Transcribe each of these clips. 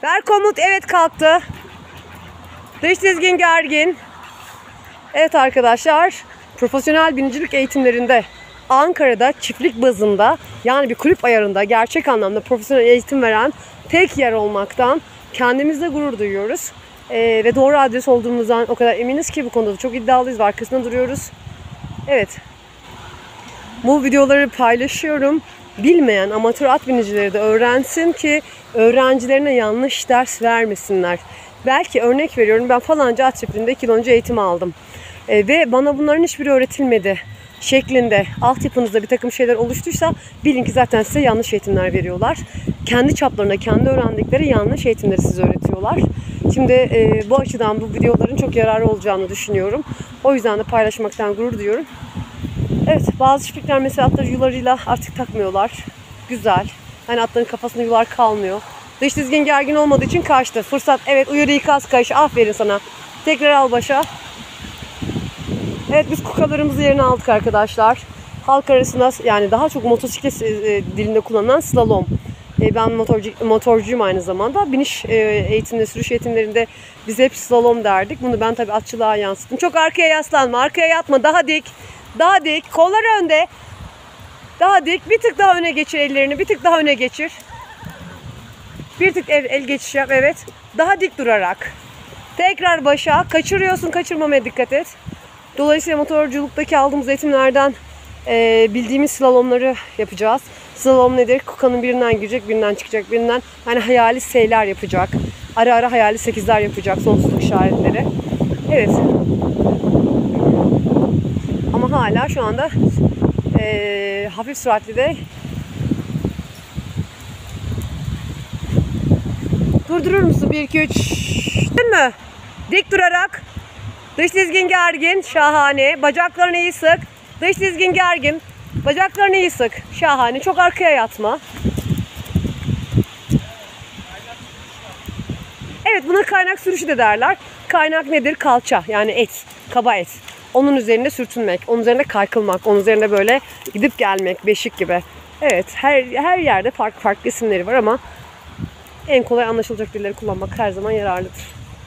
Ver komut. Evet, kalktı. Dış dizgin gergin. Evet arkadaşlar, profesyonel binicilik eğitimlerinde Ankara'da çiftlik bazında, yani bir kulüp ayarında gerçek anlamda profesyonel eğitim veren tek yer olmaktan kendimizle gurur duyuyoruz. Ve doğru adres olduğumuzdan o kadar eminiz ki bu konuda da çok iddialıyız ve arkasında duruyoruz. Evet, bu videoları paylaşıyorum. Bilmeyen amatör at binicileri de öğrensin ki öğrencilerine yanlış ders vermesinler. Belki örnek veriyorum, ben falanca at çiftliğinde 2 yıl önce eğitim aldım. Ve bana bunların hiçbiri öğretilmedi şeklinde altyapınızda bir takım şeyler oluştuysa bilin ki zaten size yanlış eğitimler veriyorlar. Kendi çaplarına, kendi öğrendikleri yanlış eğitimleri size öğretiyorlar. Şimdi bu açıdan bu videoların çok yararlı olacağını düşünüyorum. O yüzden de paylaşmaktan gurur duyuyorum. Evet, bazı çiftlikler mesela atları yularıyla artık takmıyorlar. Güzel. Hani atların kafasında yular kalmıyor. Dış dizgin gergin olmadığı için kaçtı. Fırsat. Evet, uyarı ikaz kayışı. Aferin sana. Tekrar al başa. Evet, biz kukalarımızı yerine aldık arkadaşlar. Halk arasında, yani daha çok motosiklet dilinde kullanılan slalom. Ben motorcuyum aynı zamanda. Biniş eğitiminde, sürüş eğitimlerinde biz hep slalom derdik. Bunu ben tabii atçılığa yansıttım. Çok arkaya yaslanma, arkaya yatma. Daha dik, daha dik. Kollar önde. Daha dik. Bir tık daha öne geçir ellerini. Bir tık daha öne geçir. Bir tık el geçiş yap. Evet. Daha dik durarak. Tekrar başa. Kaçırıyorsun. Kaçırmamaya dikkat et. Dolayısıyla motorculuktaki aldığımız eğitimlerden bildiğimiz slalomları yapacağız. Slalom nedir? Kukanın birinden girecek, birinden çıkacak, birinden hani hayali S'ler yapacak. Ara ara hayali 8'ler yapacak, sonsuzluk işaretleri. Evet. Ama hala şu anda hafif süratli de durdurur musun? 1, 2, 3. Değil mi? Dik durarak. Dış dizgin gergin. Şahane. Bacaklarını iyi sık. Dış dizgin gergin. Bacaklarını iyi sık. Şahane. Çok arkaya yatma. Evet, buna kaynak sürüşü de derler. Kaynak nedir? Kalça. Yani et. Kaba et. Onun üzerinde sürtünmek. Onun üzerinde kaykılmak. Onun üzerinde böyle gidip gelmek. Beşik gibi. Evet. Her yerde farklı isimleri var ama en kolay anlaşılacak dilleri kullanmak her zaman yararlıdır.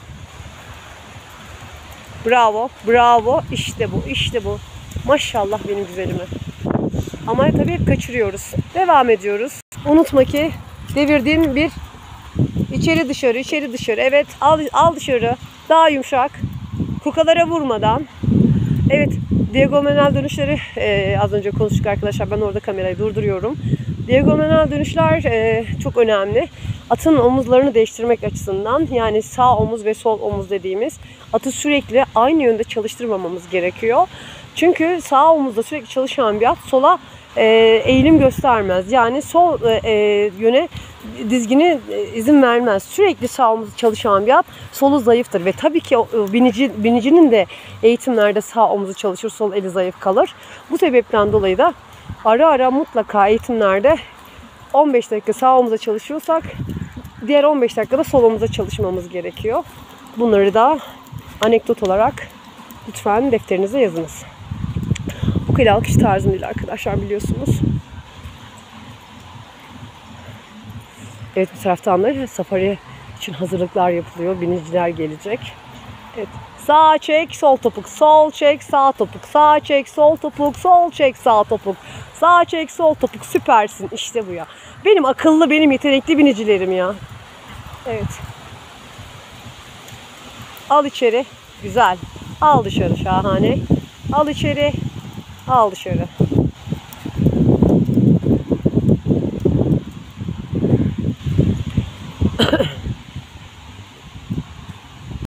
Bravo. Bravo. İşte bu. İşte bu. Maşallah benim güzelime. Ama tabii hep kaçırıyoruz. Devam ediyoruz. Unutma ki devirdiğin bir içeri dışarı, içeri dışarı. Evet, al dışarı. Daha yumuşak. Kukalara vurmadan. Evet, diagonal dönüşleri az önce konuştuk arkadaşlar. Ben orada kamerayı durduruyorum. Diagonal dönüşler çok önemli. Atın omuzlarını değiştirmek açısından, yani sağ omuz ve sol omuz dediğimiz, atı sürekli aynı yönde çalıştırmamamız gerekiyor. Çünkü sağ omuzda sürekli çalışan bir at sola eğilim göstermez. Yani sol yöne dizgini izin vermez. Sürekli sağ omuz çalışan bir at solu zayıftır. Ve tabii ki binicinin de eğitimlerde sağ omuzu çalışır, sol eli zayıf kalır. Bu sebepten dolayı da ara ara mutlaka eğitimlerde 15 dakika sağ omuza çalışıyorsak diğer 15 dakikada sol omuza çalışmamız gerekiyor. Bunları da anekdot olarak lütfen defterinize yazınız. Ukala alkış tarzım değil arkadaşlar, biliyorsunuz. Evet, bu taraftan da safari için hazırlıklar yapılıyor. Biniciler gelecek. Evet. Sağ çek, sol topuk, sol çek, sağ topuk, sağ çek, sol topuk, sol çek, sağ topuk, sağ çek, sol topuk. Süpersin. İşte bu ya. Benim akıllı, benim yetenekli binicilerim ya. Evet. Al içeri. Güzel. Al dışarı. Şahane. Al içeri. Al dışarı.